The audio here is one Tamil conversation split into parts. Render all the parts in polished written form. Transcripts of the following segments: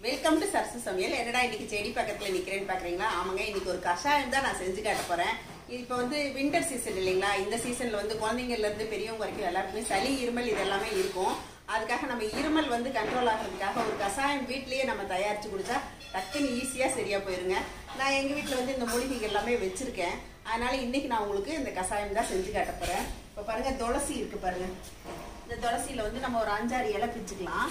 வெல்கம் டு சரசு சமையல். என்னடா இன்னைக்கு செடி பக்கத்துல நிக்கிறேன்னு பாக்குறீங்களா? ஆமாங்க, இன்னைக்கு ஒரு கஷாயம் தான் நான் செஞ்சு காட்ட போறேன். இப்போ வந்து வின்டர் சீசன் இல்லைங்களா? இந்த சீசன்ல வந்து குழந்தைங்கள்ல இருந்து பெரியவங்க வரைக்கும் எல்லாருக்குமே சளி, இருமல் இது எல்லாமே இருக்கும். அதுக்காக நம்ம இருமல் வந்து கண்ட்ரோல் ஆகிறதுக்காக ஒரு கஷாயம் வீட்லயே நம்ம தயாரிச்சு குடிச்சா டக்குன்னு ஈஸியா சரியா போயிருங்க. நான் எங்க வீட்டுல வந்து இந்த மூலிகைகள் எல்லாமே வச்சிருக்கேன். அதனால இன்னைக்கு நான் உங்களுக்கு இந்த கஷாயம் தான் செஞ்சு காட்ட போறேன். இப்ப பாருங்க, துளசி இருக்கு பாருங்க. இந்த துளசியில வந்து நம்ம ஒரு 5-6 இலை பிச்சுக்கலாம்.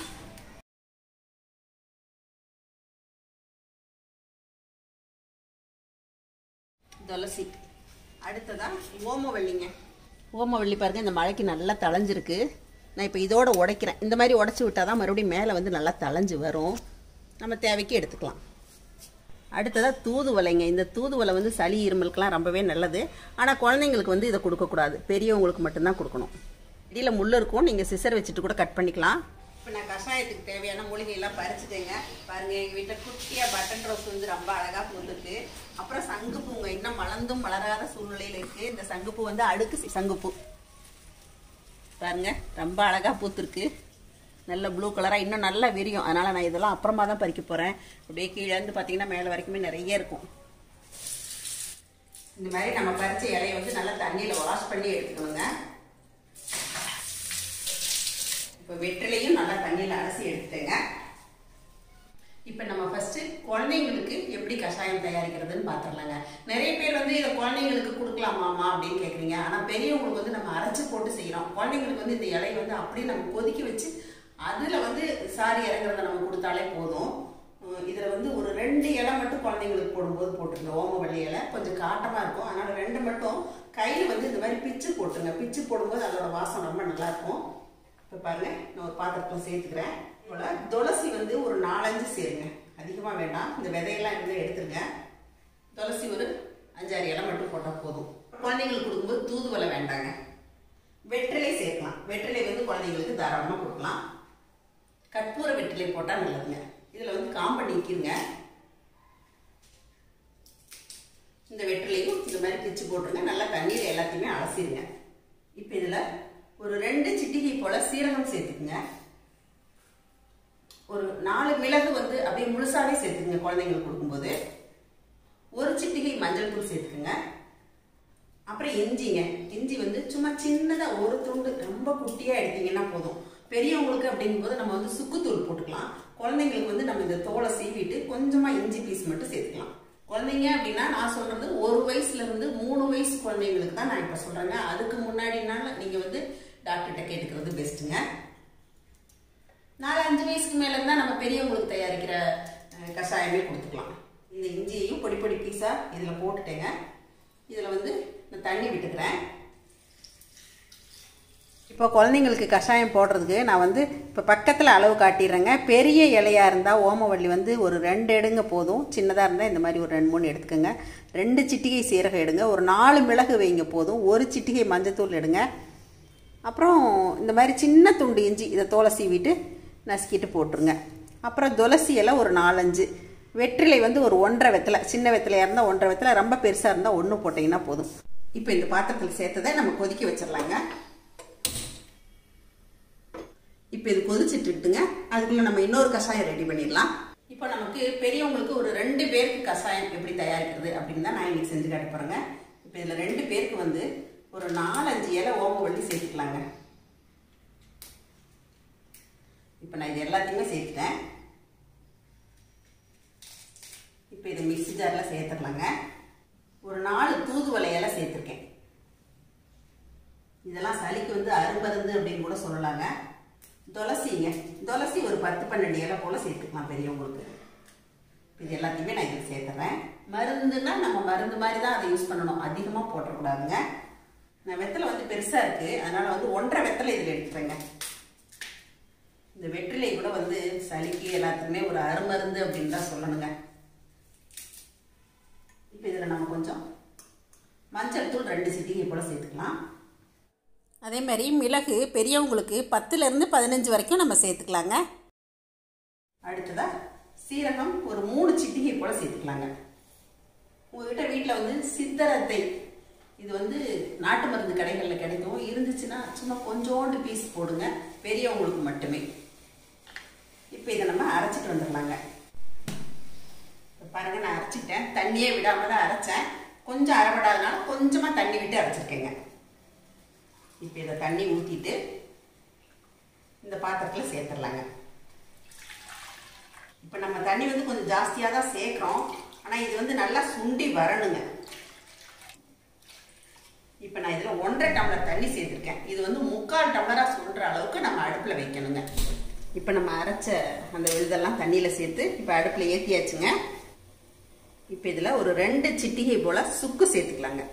துளசி அடுத்ததா ஓமவல்லிங்க. ஓமவல்லி பாருங்க, இந்த மழைக்கு நல்லா தளைஞ்சிருக்கு. நான் இப்போ இதோட உடைக்கிறேன். இந்த மாதிரி உடச்சி விட்டாதான் மறுபடியும் மேலே வந்து நல்லா தளைஞ்சு வரும். நம்ம தேவைக்கு எடுத்துக்கலாம். அடுத்ததா தூதுவளைங்க. இந்த தூதுவளை வந்து சளி இருமலுக்கெல்லாம் ரொம்பவே நல்லது. ஆனால் குழந்தைங்களுக்கு வந்து இதை கொடுக்கக்கூடாது, பெரியவங்களுக்கு மட்டும்தான் கொடுக்கணும். இடையில முள் இருக்கும், நீங்கள் சிசர் வச்சுட்டு கூட கட் பண்ணிக்கலாம். இப்போ நான் கஷாயத்துக்கு தேவையான மூலிகையெல்லாம் பறிச்சுட்டேங்க. பாருங்கள், எங்கள் வீட்டில் குட்டியாக பட்டன் ரோஸ் வந்து ரொம்ப அழகாக பூந்துருக்கு. அப்புறம் சங்குப்பூங்க இன்னும் மலர்ந்தும் மலராத சூழ்நிலையில் இருக்குது. இந்த சங்குப்பூ வந்து அடுக்கு சங்குப்பூ பாருங்க, ரொம்ப அழகாக பூத்துருக்கு. நல்ல ப்ளூ கலராக இன்னும் நல்லா விரியும். அதனால் நான் இதெல்லாம் அப்புறமா தான் பறிக்க போகிறேன். அப்படியே கீழேருந்து பார்த்தீங்கன்னா மேலே வரைக்குமே நிறைய இருக்கும். இந்த மாதிரி நம்ம பறிச்ச இலையை வந்து நல்லா தண்ணியில் வாஷ் பண்ணி எடுத்துக்கணுங்க. இப்போ வெற்றிலையும் நல்லா தண்ணியில் அலசி எடுத்துட்டேங்க. இப்போ நம்ம ஃபர்ஸ்ட் குழந்தைங்களுக்கு எப்படி கஷாயம் தயாரிக்கிறதுன்னு பார்த்துடலாங்க. நிறைய பேர் வந்து இதை குழந்தைங்களுக்கு கொடுக்கலாமாமா அப்படின்னு கேட்குறீங்க. ஆனால் பெரியவங்களுக்கு வந்து நம்ம அரைச்சி போட்டு செய்கிறோம். குழந்தைங்களுக்கு வந்து இந்த இலையை வந்து அப்படியே நம்ம கொதிக்க வச்சு அதில் வந்து சாரி இறங்குறத நம்ம கொடுத்தாலே போதும். இதில் வந்து ஒரு 2 இலை மட்டும் குழந்தைங்களுக்கு போடும்போது போட்டுருங்க. ஓமவல்லி இலை கொஞ்சம் காட்டமாக இருக்கும். அதனால் 2 மட்டும் கையில் வந்து இந்த மாதிரி பிச்சு போட்டுருங்க. பிச்சு போடும்போது அதோட வாசம் ரொம்ப நல்லாயிருக்கும். இப்போ பாருங்க, நான் ஒரு பாத்திரத்தில் சேர்த்துக்கிறேன். போல துளசி வந்து ஒரு 4-5 சேருங்க, அதிகமாக வேண்டாம். இந்த விதையெல்லாம் இருந்தால் எடுத்துருங்க. துளசி ஒரு 5-6 இலை மட்டும் போட்டால் போதும். குழந்தைங்களுக்கு கொடுக்கும்போது தூதுவளை வேண்டாங்க. வெற்றிலை சேர்க்கலாம். வெற்றிலை வந்து குழந்தைங்களுக்கு தாராளமாக கொடுக்கலாம். கற்பூர வெற்றிலை போட்டால் நல்லதுங்க. இதில் வந்து காம்பை நீக்கிருங்க. இந்த வெற்றிலையும் இந்த மாதிரி பிச்சு போட்டுருங்க. நல்லா தண்ணீர் எல்லாத்தையுமே அலசிடுங்க. இப்போ இதில் ஒரு 2 சிட்டிகை போல சீரகம் சேர்த்துக்குங்க. ஒரு 4 மிளகு வந்து அப்படியே முழுசாவே சேர்த்துக்குங்க குழந்தைங்களுக்கு கொடுக்கும்போது. ஒரு சிட்டிகை மஞ்சள் தூள் சேர்த்துக்குங்க. அப்புறம் இஞ்சிங்க. இஞ்சி வந்து சும்மா சின்னதாக ஒரு துண்டு, ரொம்ப குட்டியாக எடுத்தீங்கன்னா போதும். பெரியவங்களுக்கு அப்படிங்கும்போது நம்ம வந்து சுக்குத்தூள் போட்டுக்கலாம். குழந்தைங்களுக்கு வந்து நம்ம இந்த தோலை சீவிட்டு கொஞ்சமாக இஞ்சி பீஸ் மட்டும் சேர்த்துக்கலாம். குழந்தைங்க அப்படின்னா நான் சொல்றது 1 வயசுல இருந்து 3 வயசு குழந்தைங்களுக்கு தான் நான் இப்போ சொல்றேங்க. அதுக்கு முன்னாடினால நீங்க வந்து டாக்டர்கிட்ட கேட்டுக்கிறது பெஸ்ட்டுங்க. 4-5 வயசுக்கு மேல இருந்தா நம்ம பெரியவங்களுக்கு தயாரிக்கிற கஷாயமே கொடுத்துக்கலாம். இந்த இஞ்சியையும் பொடி பொடி பீஸா இதில் போட்டுட்டேங்க. இதில் வந்து நான் தண்ணி விட்டுக்கிறேன். இப்போ குழந்தைங்களுக்கு கஷாயம் போடுறதுக்கு நான் வந்து இப்போ பக்கத்தில் அளவு காட்டிடுறேங்க. பெரிய இலையாக இருந்தால் ஓமவல்லி வந்து ஒரு 2 எடுங்க போதும். சின்னதாக இருந்தால் இந்த மாதிரி ஒரு 2-3 எடுத்துக்கோங்க. 2 சிட்டிகை சீரகம் எடுங்க. ஒரு 4 மிளகு வைங்க போதும். ஒரு சிட்டிகை மஞ்சத்தூள் எடுங்க. அப்புறம் இந்த மாதிரி சின்ன துண்டு இஞ்சி, இதை தோலை சீவிட்டு நசுக்கிட்டு போட்டுருங்க. அப்புறம் துளசி இலை ஒரு 4-5, வெற்றிலை வந்து ஒரு 1.5 வெத்தலை. சின்ன வெத்தலையாக இருந்தால் 1.5 வெத்தலை, ரொம்ப பெருசாக இருந்தால் 1 போட்டிங்கன்னா போதும். இப்போ இந்த பாத்திரத்தில் சேர்த்ததை நம்ம கொதிக்க வச்சிடலாங்க. இப்போ இது கொதிச்சுட்டு இருக்குங்க. அதுக்குள்ள நம்ம இன்னொரு கஷாயம் ரெடி பண்ணிடலாம். இப்போ நமக்கு பெரியவங்களுக்கு ஒரு 2 பேருக்கு கஷாயம் எப்படி தயாரிக்கிறது அப்படின்னு தான் நான் இன்னைக்கு செஞ்சு காட்ட போறேங்க. இப்போ இதில் 2 பேருக்கு வந்து ஒரு 4-5 இலை ஓமவல்லி சேர்த்துக்கலாங்க. இப்போ நான் இது எல்லாத்தையுமே சேர்த்துட்டேன். இப்போ இதை மிக்ஸி ஜாரில் சேர்த்துக்கலாங்க. ஒரு 4 தூதுவளை இலை சேர்த்துருக்கேன். இதெல்லாம் சளிக்கு வந்து அருமருந்து அப்படின்னு கூட சொல்லலாங்க. துளசிங்க. துளசி ஒரு 10-12 இலை போல சேர்த்துக்கலாம் பெரியவங்களுக்கு. இது எல்லாத்தையுமே நான் இதில் சேர்த்துறேன். மருந்துன்னா நம்ம மருந்து மாதிரி தான் அதை யூஸ் பண்ணணும், அதிகமாக போட்டக்கூடாதுங்க. நான் வெத்தலை வந்து பெருசாக இருக்குது, அதனால் வந்து 1.5 வெத்தலை இதில் எடுத்துக்கிறேங்க. இந்த வெற்றிலை கூட வந்து சளிக்கு எல்லாத்துக்குமே ஒரு அருமருந்து அப்படின்னு தான் சொல்லணுங்க. இப்போ இதில் நம்ம கொஞ்சம் மஞ்சள் தூள் 2 சிட்டிகை போல் சேர்த்துக்கலாம். அதே மாதிரி மிளகு பெரியவங்களுக்கு 10-15 வரைக்கும் நம்ம சேர்த்துக்கலாங்க. அடுத்ததாக சீரகம் ஒரு 3 சிட்டிகை போல் சேர்த்துக்கலாங்க. உங்கள்கிட்ட வீட்டில் வந்து சித்தரத்தை, இது வந்து நாட்டு மருந்து கடைகளில் கிடைக்கும், இருந்துச்சுன்னா சும்மா கொஞ்சோண்டு பீஸ் போடுங்க, பெரியவங்களுக்கு மட்டுமே. இப்போ இதை நம்ம அரைச்சிட்டு வந்துடலாங்க. அரைச்சிட்டேன். தண்ணியே விடாமல் தான் அரைச்சேன். கொஞ்சம் அரைப்படாதனால கொஞ்சமாக தண்ணி விட்டு அரைச்சிருக்கேங்க. இப்போ இதை தண்ணி ஊற்றிட்டு இந்த பாத்திரத்தில் சேர்த்துடலாங்க. இப்போ நம்ம தண்ணி வந்து கொஞ்சம் ஜாஸ்தியாக தான் சேர்க்குறோம். ஆனால் இது வந்து நல்லா சுண்டி வரணுங்க. இப்போ நான் இதில் 1.5 டம்ளர் தண்ணி சேர்த்துருக்கேன். இது வந்து 3/4 டம்ளராக சுண்டுற அளவுக்கு நம்ம அடுப்பில் வைக்கணுங்க. இப்போ நம்ம அரைச்ச அந்த இதெல்லாம் தண்ணியில் சேர்த்து இப்போ அடுப்பில் ஏற்றியாச்சுங்க. இப்போ இதில் ஒரு 2 சிட்டிகை போல் சுக்கு சேர்த்துக்கலாங்க.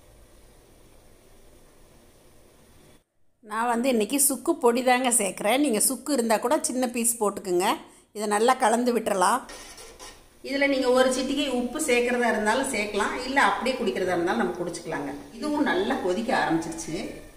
நான் வந்து இன்றைக்கி சுக்கு பொடி தாங்க சேர்க்குறேன். நீங்கள் சுக்கு இருந்தால் கூட சின்ன பீஸ் போட்டுக்குங்க. இதை நல்லா கலந்து விட்டுறலாம். இதில் நீங்கள் ஒரு சிட்டிகை உப்பு சேர்க்குறதா இருந்தாலும் சேர்க்கலாம், இல்லை அப்படியே குடிக்கிறதா இருந்தாலும் நம்ம குடிச்சிக்கலாங்க. இதுவும் நல்லா கொதிக்க ஆரம்பிச்சிருச்சு.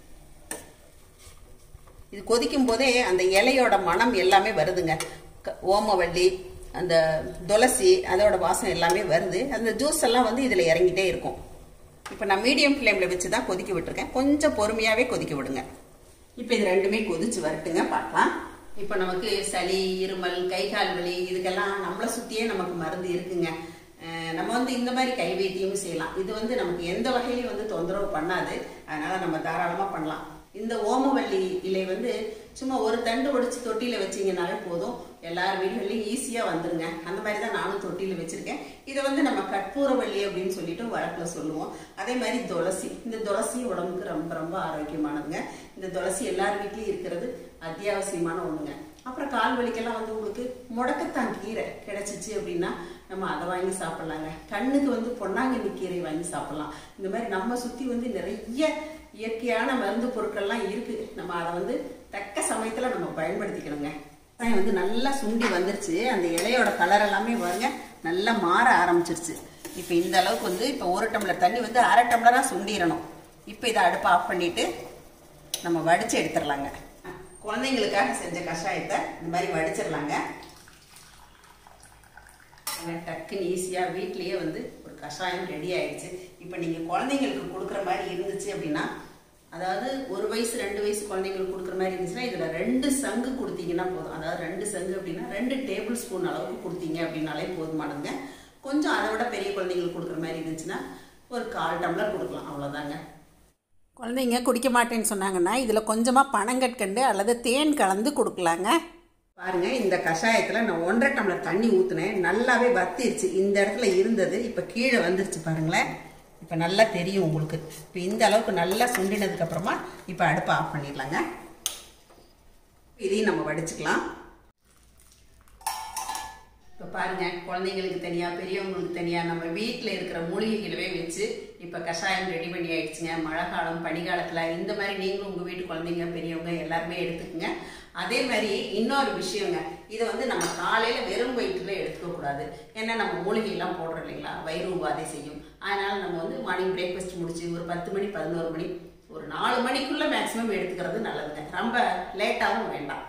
இது கொதிக்கும் போதே அந்த இலையோட மனம் எல்லாமே வருதுங்க. ஓமவல்லி, அந்த துளசி, அதோட வாசம் எல்லாமே வருது. அந்த ஜூஸ் எல்லாம் வந்து இதில் இறங்கிட்டே இருக்கும். இப்போ நான் மீடியம் ஃப்ளேமில் வச்சு தான் கொதிக்க விட்டுருக்கேன். கொஞ்சம் பொறுமையாகவே கொதிக்க விடுங்க. இப்போ இது ரெண்டுமே கொதிச்சு வரட்டுங்க, பார்க்கலாம். இப்போ நமக்கு சளி, இருமல், கை கால் வலி இதுக்கெல்லாம் நம்மளை சுற்றியே நமக்கு மருந்து இருக்குங்க. நம்ம வந்து இந்த மாதிரி கை வைத்தியமும் செய்யலாம். இது வந்து நமக்கு எந்த வகையிலையும் வந்து தொந்தரவு பண்ணாது. அதனால நம்ம தாராளமாக பண்ணலாம். இந்த ஓமவல்லி இலை வந்து சும்மா ஒரு தண்டு ஒடிச்சு தொட்டியில் வச்சிங்கனாலே போதும். எல்லார் வீடுகள்லையும் ஈஸியாக வந்துருங்க. அந்த மாதிரி தான் நானும் தொட்டியில் வச்சுருக்கேன். இதை வந்து நம்ம கற்பூரவல்லி அப்படின்னு சொல்லிட்டு வழக்கில் சொல்லுவோம். அதே மாதிரி துளசி, இந்த துளசி உடம்புக்கு ரொம்ப ரொம்ப ஆரோக்கியமானதுங்க. இந்த துளசி எல்லார் வீட்லேயும் இருக்கிறது அத்தியாவசியமான ஒன்றுங்க. அப்புறம் கால் வலிக்கெல்லாம் வந்து உங்களுக்கு முடக்கத்தான் கீரை கிடைச்சிச்சு அப்படின்னா நம்ம அதை வாங்கி சாப்பிட்லாங்க. கண்ணுக்கு வந்து பொன்னாங்கண்ணி கீரை வாங்கி சாப்பிட்லாம். இந்த மாதிரி நம்ம சுற்றி வந்து நிறைய இயற்கையான மருந்து பொருட்கள்லாம் இருக்குது. நம்ம அதை வந்து தக்க சமயத்தில் நம்ம பயன்படுத்திக்கணுங்க. வந்து நல்லா சுண்டி வந்துருச்சு. அந்த இலையோட கலர் எல்லாமே பாருங்க நல்லா மாற ஆரம்பிச்சிருச்சு. இப்போ இந்த அளவுக்கு வந்து இப்போ 1 டம்ளர் தண்ணி வந்து 1/2 டம்ளராக சுண்டிடணும். இப்போ இதை அடுப்பை ஆஃப் பண்ணிட்டு நம்ம வடித்து எடுத்துடலாங்க. குழந்தைங்களுக்காக செஞ்ச கஷாயத்தை இந்த மாதிரி வடிச்சிடலாங்க. டக்குன்னு ஈஸியாக வீட்லேயே வந்து ஒரு கஷாயம் ரெடி ஆயிடுச்சு. இப்போ நீங்கள் குழந்தைங்களுக்கு கொடுக்குற மாதிரி இருந்துச்சு அப்படின்னா, அதாவது 1 வயசு 2 வயசு குழந்தைங்களுக்கு கொடுக்குற மாதிரி இருந்துச்சுன்னா இதில் 2 சங்கு கொடுத்தீங்கன்னா போதும். அதாவது 2 சங்கு அப்படின்னா 2 டேபிள் ஸ்பூன் அளவுக்கு கொடுத்தீங்க அப்படின்னாலே போதுமானதுங்க. கொஞ்சம் அதை விட பெரிய குழந்தைங்களுக்கு கொடுக்குற மாதிரி இருந்துச்சுன்னா ஒரு 1/4 டம்ளர் கொடுக்கலாம், அவ்வளோதாங்க. குழந்தைங்க குடிக்க மாட்டேன்னு சொன்னாங்கன்னா இதில் கொஞ்சமாக பனங்கற்கண்டு அல்லது தேன் கலந்து கொடுக்கலாங்க. பாருங்க, இந்த கஷாயத்தில் நான் 1.5 டம்ளர் தண்ணி ஊற்றினேன். நல்லாவே வத்திருச்சு. இந்த இடத்துல இருந்தது இப்போ கீழே வந்துருச்சு பாருங்களேன். இப்போ நல்லா தெரியும் உங்களுக்கு. இப்போ இந்த அளவுக்கு நல்லா சுண்டினதுக்கு அப்புறமா இப்போ அடுப்பை ஆஃப் பண்ணிடலாங்க. இதையும் நம்ம வடிச்சுக்கலாம். இப்போ பாருங்க, குழந்தைங்களுக்கு தனியாக பெரியவங்களுக்கு தனியாக நம்ம வீட்டில் இருக்கிற மூலிகைகளவே வச்சு இப்போ கஷாயம் ரெடி பண்ணி ஆயிடுச்சுங்க. மழை காலம், பனிக்காலத்தில் இந்த மாதிரி நீங்களும் உங்கள் வீட்டு குழந்தைங்க பெரியவங்க எல்லாருமே எடுத்துக்கோங்க. அதே மாதிரி இன்னொரு விஷயங்க, இதை வந்து நம்ம காலையில் வெறும் வயிற்றுல எடுத்துக்கக்கூடாது. ஏன்னா நம்ம மூலிகையெல்லாம் போடுறோம் இல்லைங்களா, வயிறு உபாதை செய்யும். அதனால நம்ம வந்து மார்னிங் பிரேக்ஃபாஸ்ட் முடிச்சு ஒரு 10 மணி 11 மணி ஒரு 4 மணிக்குள்ளே மேக்ஸிமம் எடுத்துக்கிறது நல்லதுங்க. ரொம்ப லேட்டாகவும் வேண்டாம்.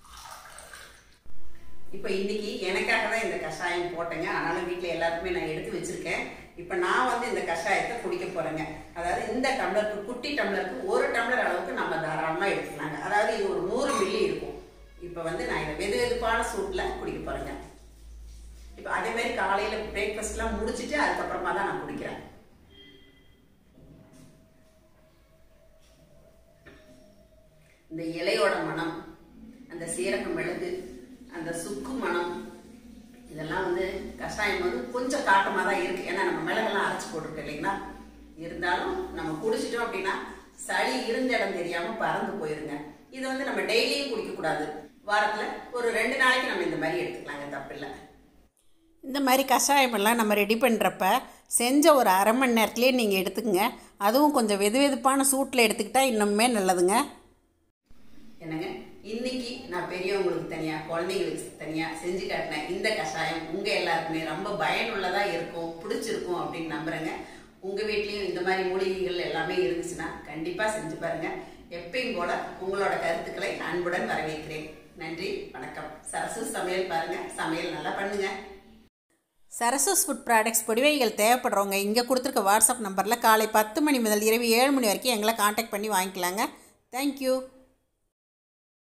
இப்போ இன்னைக்கு எனக்காக தான் இந்த கஷாயம் போட்டேங்க. அதனால வீட்டில் எல்லாருக்குமே நான் எடுத்து வச்சிருக்கேன். இப்போ நான் வந்து இந்த கஷாயத்தை குடிக்க போறேங்க. அதாவது இந்த டம்ளருக்கு, குட்டி டம்ளருக்கு 1 டம்ளர் அளவுக்கு நம்ம தாராளமாக எடுத்துக்கலாங்க. அதாவது இது ஒரு 100 மில்லி இருக்கும். இப்போ வந்து நான் இதை வெது வெதுப்பான சூட்டில் குடிக்க போறேங்க. இப்போ அதே மாதிரி காலையில் பிரேக்ஃபாஸ்ட்லாம் முடிச்சுட்டு அதுக்கப்புறமா தான் நான் குடிக்கிறேன். இந்த இலையோட மனம், அந்த சீரக மிளகு, அந்த சுக்கு மனம், இதெல்லாம் வந்து கஷாயம் வந்து கொஞ்சம் காட்டமாக தான் இருக்குது. ஏன்னா நம்ம மிளகெல்லாம் அரைச்சி போட்டிருக்கு இல்லைங்களா. இருந்தாலும் நம்ம குடிச்சிட்டோம் அப்படின்னா சளி இருந்த இடம் தெரியாமல் பறந்து போயிருங்க. இதை வந்து நம்ம டெய்லியும் குடிக்கக்கூடாது. வாரத்தில் ஒரு 2 நாளைக்கு நம்ம இந்த மாதிரி எடுத்துக்கலாங்க, தப்பில்லை. இந்த மாதிரி கஷாயமெல்லாம் நம்ம ரெடி பண்ணுறப்ப செஞ்ச ஒரு 1/2 மணி நேரத்துலேயே நீங்கள் எடுத்துக்கங்க. அதுவும் கொஞ்சம் வெது வெதுப்பான சூட்டில் எடுத்துக்கிட்டால் இன்னுமே நல்லதுங்க. என்னங்க, இன்னைக்கு நான் பெரியவங்களுக்கு தனியாக குழந்தைங்களுக்கு தனியாக செஞ்சு காட்டினேன் இந்த கஷாயம் உங்கள் எல்லாருக்குமே ரொம்ப பயனுள்ளதாக இருக்கும், பிடிச்சிருக்கும் அப்படின்னு நம்புகிறேங்க. உங்கள் வீட்லேயும் இந்த மாதிரி மூலிகைகள் எல்லாமே இருந்துச்சுன்னா கண்டிப்பாக செஞ்சு பாருங்கள். எப்பயும் போல உங்களோட கருத்துக்களை அன்புடன் வரவேற்கிறேன். நன்றி, வணக்கம். சரசூஸ் சமையல் பாருங்கள், சமையல் நல்லா பண்ணுங்க. சரசூஸ் ஃபுட் ப்ராடக்ட்ஸ் பொடிவைகள் தேவைப்படுறவங்க இங்கே கொடுத்துருக்க வாட்ஸ்அப் நம்பரில் காலை 10 மணி முதல் இரவு 7 மணி வரைக்கும் எங்களை காண்டாக்ட் பண்ணி வாங்கிக்கலாங்க. தேங்க்யூ.